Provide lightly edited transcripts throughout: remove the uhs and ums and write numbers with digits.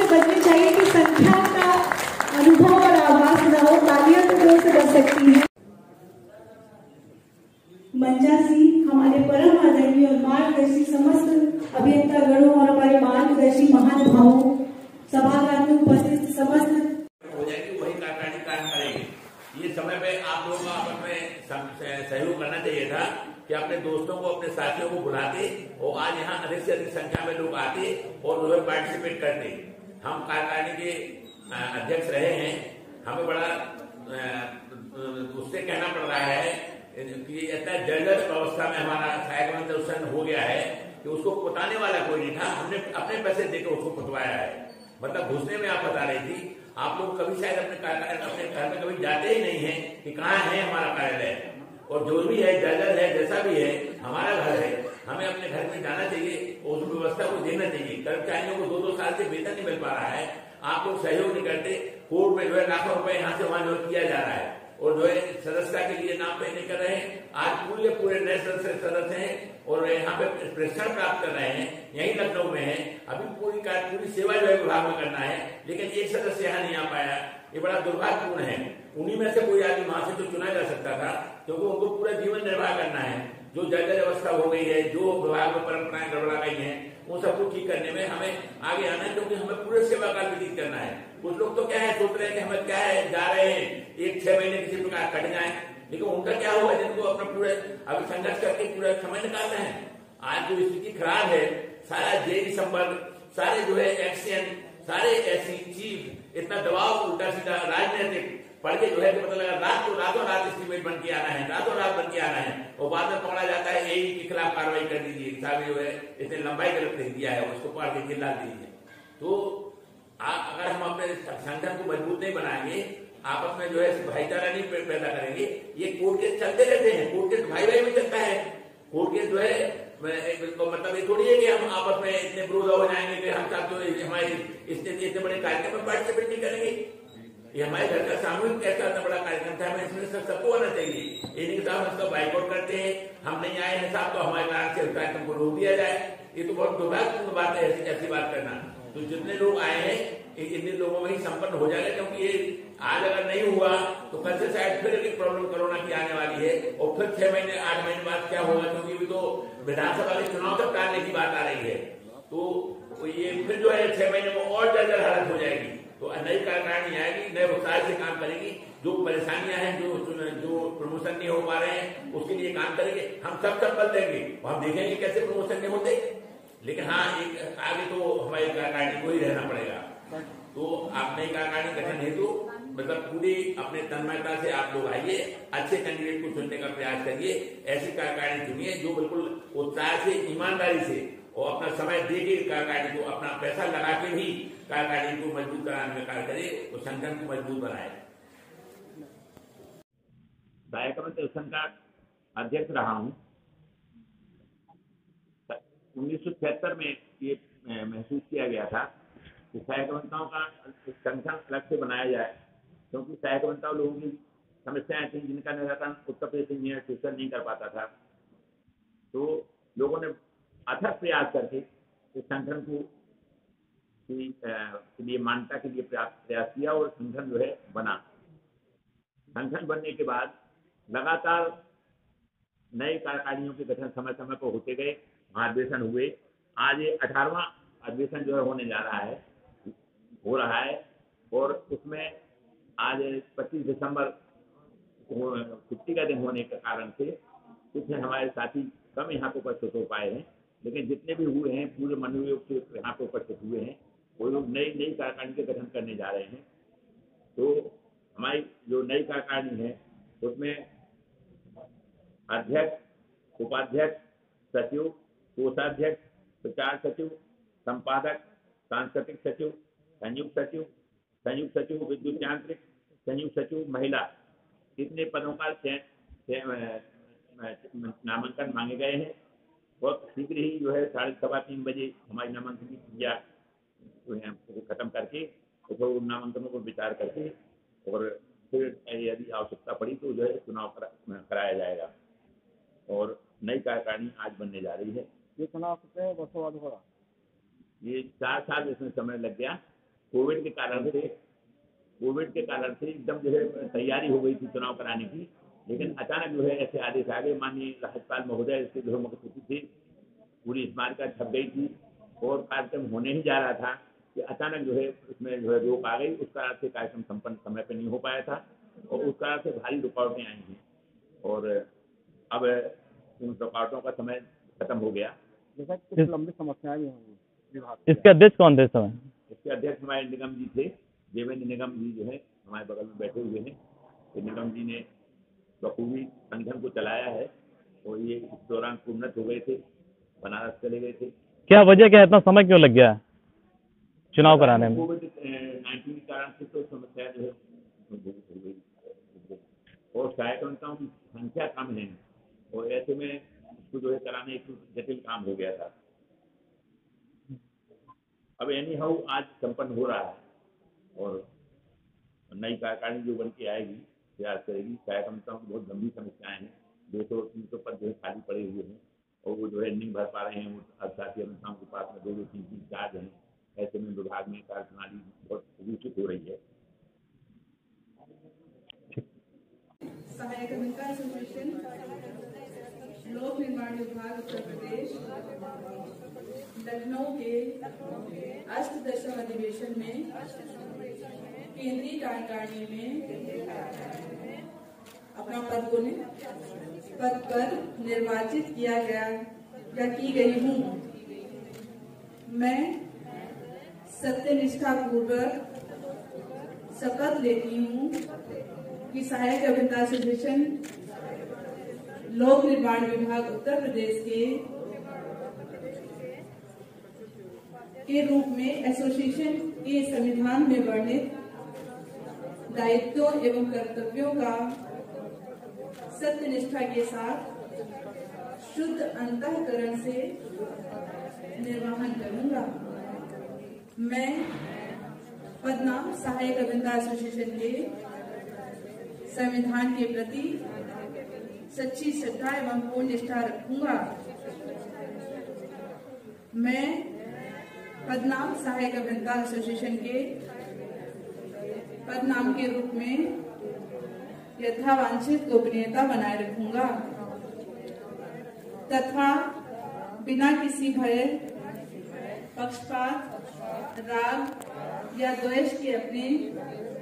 से बजनी चाहिए कि संख्या का अनुभव और आवाज न हो। तालियां तो जोर से बज सकती है। मंजा सिंह हमारे परम आदरणीय और मार्गदर्शी समस्त अभियंता गणों और हमारे मार्गदर्शी महानुभावों, सभागार में उपस्थित समस्त हो जाएगी, वही कार्यकारिणी कार्य करेंगे। ये समय पे आप लोगों का आपस में सहयोग करना चाहिए था कि अपने दोस्तों को, अपने साथियों को बुलाते और आज यहाँ अधिक से अधिक संख्या में लोग आते और जो है पार्टिसिपेट करते। हम कार्यकारिणी के अध्यक्ष रहे हैं, हमें बड़ा उससे कहना पड़ रहा है कि इतना जर्जर अवस्था में हमारा सहायक मंत्री हो गया है कि उसको पुताने वाला कोई नहीं था। हमने अपने पैसे देकर उसको पुतवाया है। मतलब घुसने में आप बता रही थी, आप लोग कभी शायद अपने घर में कभी जाते ही नहीं है कि कहाँ है हमारा कार्यालय, और जो भी है जर्जर है, जैसा भी है, हमारा घर है, हमें अपने घर में जाना चाहिए और उस व्यवस्था को देना चाहिए। कर्मचारियों को 2-2 साल से वेतन नहीं मिल पा रहा है, आप लोग सहयोग नहीं करते। कोर्ट में जो है लाखों रुपए यहाँ से वहां जो किया जा रहा है और जो है सदस्यता के लिए नाम पे नहीं कर रहे हैं। आज पूरे नए सदस्य हैं और यहाँ पे प्रशिक्षण प्राप्त कर रहे हैं, यही लखनऊ में है। अभी पूरी सेवा जो है विभाग में करना है, लेकिन एक सदस्य यहाँ नहीं आ पाया। ये बड़ा दुर्भाग्यपूर्ण है। उन्हीं में से कोई आदमी वहां से तो चुना जा सकता था, क्योंकि उनको पूरा जीवन निर्वाह करना है। जो जर्जर अवस्था हो गई है, जो विभाग में परंपराएं गड़बड़ा गई हैं, वो सबको ठीक करने में हमें आगे आना है, क्योंकि हमें पूरे सेवा काल व्यतीत करना है। कुछ लोग तो क्या है सोच रहे हैं कि हमें क्या है, जा रहे हैं 1-6 महीने किसी प्रकार कट जाए, लेकिन उनका क्या हुआ जिनको अपना पूरे अभी संघर्ष करके पूरा समय निकालना है। आज जो स्थिति खराब है, सारा जेई संपर्क, सारे जो है एक्शन, सारे ऐसी चीज, इतना दबाव, उल्टा सीधा राजनीतिक पढ़ के जो है पता लगा रातों रात एस्टीमेट बन के आना है, रातों रात बन के आना है, और बाद में पकड़ा जाता है एई के खिलाफ कार्रवाई कर दीजिए, साहब जो है इसने लंबाई गलत लिख दिया है, उसको पढ़ के चिल्ला दीजिए। तो अगर हम अपने संगठन को मजबूत नहीं बनाएंगे, आपस में जो है भाईचारा नहीं पैदा करेंगे, ये कोर्ट केस चलते रहते हैं। कोर्ट केस भाई में चलता है। कोर्ट केस जो है मतलब ये थोड़ी है कि हम आपस में इतने विरोध हो जाएंगे कि हम सब जो हमारे इतने बड़े कार्यक्रम में पार्टिसिपेट नहीं करेंगे। ये हमारे घर का सामूहिक कैसा इतना बड़ा कार्यक्रम था, हमें इसमें सबको आना चाहिए। ये नहीं साहब इसका बाइकआउट करते हैं, हम नहीं आए हैं साहब, तो हमारे कारण से कार्यक्रम को रोक दिया जाए। ये तो बहुत दुर्भाग्यपूर्ण बात है ऐसी बात करना। तो जितने लोग आए हैं इतने लोगों में ही संपन्न हो जाएगा, क्योंकि ये आज अगर नहीं हुआ तो कल से शायद फिर एक प्रॉब्लम कोरोना की आने वाली है, और फिर 6 महीने 8 महीने बाद क्या होगा, क्योंकि अभी तो विधानसभा के चुनाव तक टालने की बात आ रही है। तो ये फिर जो है 6 महीने में और जर्जर हालत हो जाएगी। तो नई कार्यकारिणी आएगी, नए उत्साह से काम करेगी। जो परेशानियां हैं, जो प्रमोशन नहीं हो पा रहे हैं, उसके लिए काम करेंगे। हम सब संबल देंगे और हम देखेंगे कैसे प्रमोशन नहीं होते। लेकिन हाँ, एक आगे तो हमारी कार्यकारिणी को ही रहना पड़ेगा। तो आप नई कार्यकारिणी गठन हेतु मतलब पूरी अपने तन्मयता से आप लोग आइए, अच्छे कैंडिडेट को चुनने का प्रयास करिए, ऐसी कार्यकारिणी चुनिए जो बिल्कुल उत्साह से, ईमानदारी से और अपना समय देके कार्यकारिणी को, अपना पैसा लगा के भी कार्यकारिणी को मजबूत कराने में कार्य करे और संगठन को मजबूत बनाए। सहायक मंत्री संघ का अध्यक्ष रहा हूँ। 1976 में ये महसूस किया गया था कि सहायक अभियंताओं का संगठन अलग से बनाया जाए, क्योंकि सहायक अभियंता लोगों की समस्याएं थी जिनका निराकरण उत्तर प्रदेश इंजीनियर एसोसिएशन नहीं कर पाता था। तो लोगों ने अथक प्रयास करके इस संगठन को के लिए मान्यता के लिए प्रयास किया और संगठन जो है बना। संगठन बनने के बाद लगातार नए कार्यकारिणियों के गठन समय समय पर होते गए, महाधिवेशन हुए। आज ये 18वां अधिवेशन जो है होने जा रहा है, हो रहा है, और उसमें आज 25 दिसंबर छुट्टी का दिन होने के कारण से कुछ हमारे साथी कम यहाँ पे उपस्थित हो पाए हैं, लेकिन जितने भी हुए हैं पूरे मनोयोग से यहाँ पे उपस्थित हुए हैं। वो लोग नई कार्यकारिणी के गठन करने जा रहे हैं। तो हमारी जो नई कार्यकारिणी है उसमें अध्यक्ष, उपाध्यक्ष, सचिव, कोषाध्यक्ष, प्रचार सचिव, संपादक, सांस्कृतिक सचिव, संयुक्त सचिव विद्युत यांत्रिक, संयुक्त सचिव महिला, इतने पदों का नामांकन मांगे गए हैं। बहुत शीघ्र ही जो है 3:30 बजे हमारी नामांकन की क्रिया खत्म करके तो नामांकनों को विचार करके और फिर यदि आवश्यकता पड़ी तो जो है चुनाव कराया जाएगा। और नई कार्यकारिणी आज बनने जा रही है। ये चुनाव कितने वर्षों बाद होगा? ये 4 साल इसमें समय लग गया, कोविड के कारण से एकदम जो है तैयारी हो गई थी चुनाव कराने की, लेकिन अचानक जो है ऐसे आदेश आ गए। माननीय राज्यपाल महोदय इसके जो है मुख्य सचिव थे, पूरी स्मारिका छप गई थी और कार्यक्रम होने ही जा रहा था कि अचानक जो है उसमें जो है रोक आ गई। उस कारण से कार्यक्रम संपन्न समय पर नहीं हो पाया था और उस कारण से भारी रुकावटें आई थी और अब उन रुकावटों का समय खत्म हो गया। जैसा कुछ लंबी समस्याएं भी होंगी विभाग। इसके अध्यक्ष कौन थे समय? इसके अध्यक्ष हमारे निगम जी थे, देवेंद्र निगम जी जो है हमारे बगल में बैठे हुए हैं। तो निगम जी ने बखूबी संगठन को चलाया है और ये इस दौरान उन्नत हो गए थे, बनारस चले गए थे। क्या वजह क्या, इतना समय क्यों लग गया चुनाव कराने में? कोविड-19 के कारण से तो समस्या जो है हो गई और कार्यकर्ताओं की संख्या कम है और ऐसे में इसको जो है कराने एक जटिल काम हो गया था। अब एनी हाउ आज संपन्न हो रहा है और नई कार्यकारिणी जो बन के आएगी प्रयास करेगी। कार्यकर्ताओं की बहुत गंभीर समस्याएं हैं, 200-300 पद जो है खाली पड़े हुए हैं और वो जो है नहीं भर पा रहे हैं। वो अर्थात अभियंताओं के पास में 2-3 चार्ज हैं। ऐसे में विभाग में कार्यप्रणाली बहुत दूषित हो रही है। सहायक अभियंता एसोसिएशन, लोक निर्माण विभाग उत्तर प्रदेश, लखनऊ के अष्टदशम अधिवेशन में केंद्रीय कार्यकारिणी में अपना पद पर निर्वाचित किया गया या की गई हूँ। मैं सत्यनिष्ठा पूर्वक शपथ लेती हूँ कि सहायक अभियंता एसोसिएशन लोक निर्माण विभाग उत्तर प्रदेश के रूप में एसोसिएशन के संविधान में वर्णित दायित्वों एवं कर्तव्यों का सत्यनिष्ठा के साथ शुद्ध अंतःकरण से निर्वहन करूंगा। मैं पदनाम सहायक अभियंता एसोसिएशन के संविधान के प्रति सच्ची श्रद्धा एवं पूर्ण निष्ठा रखूंगा। मैं पदनाम सहायक अभियंता एसोसिएशन के पदनाम के रूप में यथावांछित गोपनीयता बनाए रखूंगा तथा बिना किसी भय, पक्षपात, राग या द्वेष के अपने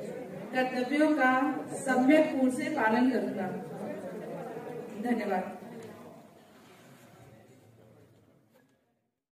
कर्तव्यों का सम्यक रूप से पालन करूंगा। धन्यवाद।